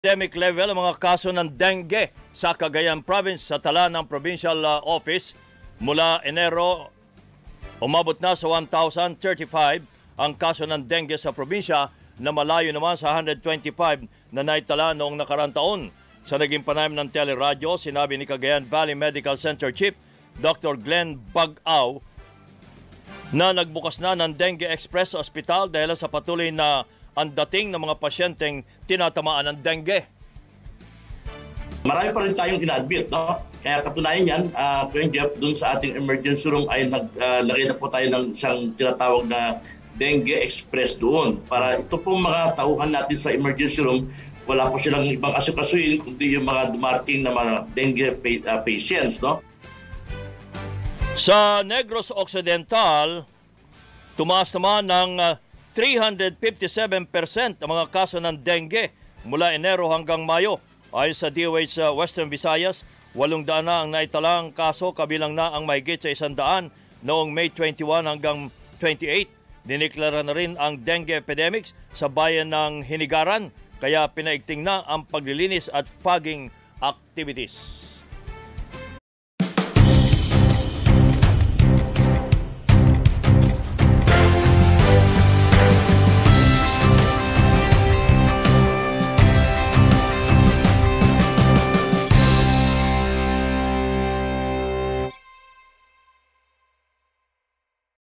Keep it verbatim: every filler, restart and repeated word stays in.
Pandemic level ang mga kaso ng dengue sa Cagayan Province sa tala ng Provincial uh, Office. Mula Enero, umabot na sa one thousand thirty-five ang kaso ng dengue sa probinsya na malayo naman sa one hundred twenty-five na naitala noong nakarang taon. Sa naging panayam ng teleradyo, sinabi ni Cagayan Valley Medical Center Chief Doctor Glenn Bagaw na nagbukas na ng Dengue Express Hospital dahil sa patuloy na ang dating ng mga pasyenteng tinatamaan ng dengue. Marami pa rin tayong ina-admit, no? Kaya katunayan yan, uh, Kuya Jeff, dun sa ating emergency room ay naglagay uh, na po tayo ng isang tinatawag na Dengue Express doon. Para ito pong mga tauhan natin sa emergency room, wala po silang ibang asukasuin kundi yung mga dumarating na mga dengue pa- uh, patients, no? Sa Negros Occidental, tumaas naman ng uh, three hundred fifty-seven percent ang mga kaso ng dengue mula Enero hanggang Mayo. Ayon sa D O H sa Western Visayas, walong daan na ang naitalang kaso, kabilang na ang mahigit sa isang daan noong May twenty-one hanggang twenty-eight. Diniklara na rin ang dengue epidemics sa bayan ng Hinigaran, kaya pinaigting na ang paglilinis at fogging activities.